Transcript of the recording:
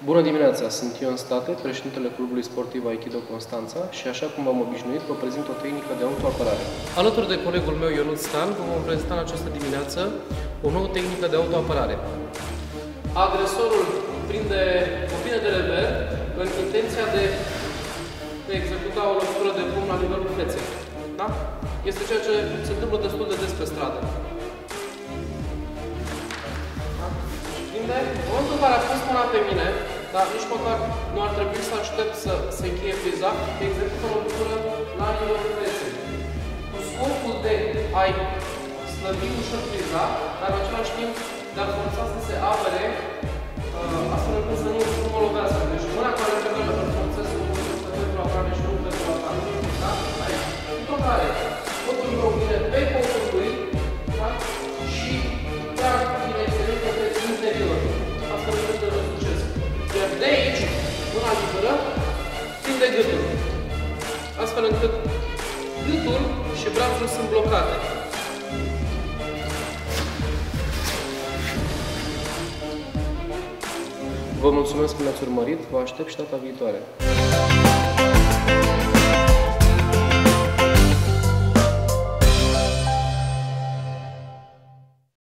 Bună dimineața! Sunt Constanta, președintele clubului sportiv Aikido Constanța și așa cum v-am obișnuit, vă prezint o tehnică de autoapărare. Alături de colegul meu, Ionut Stan, vă vom prezenta în această dimineață o nouă tehnică de autoapărare. Agresorul prinde de rever în intenția de a executa o lovitură de pumn la nivelul feței. Da? Este ceea ce se întâmplă destul de des pe stradă. În momentul în care a pus mâna pe mine, dar nici măcar nu ar trebui să aștept să se încheie friza, execută o lovitură la nivelul feței. Cu scopul de a-i slăbi ușor friza, dar în același timp de a forța să se apere, astfel încât să nu mă lovească. Deci mâna care încercă să forțez pentru apărare și nu pentru atacare. Da? Aici. După care, botul meu vine pe colțul lui, da? Și trag direcționez către interior, astfel încât îl răsucesc. Iar de aici, mâna liberă, prinde gâtul. Astfel încât gâtul și brațul sunt blocate. Vă mulțumesc că ne-ați urmărit, vă aștept și data viitoare.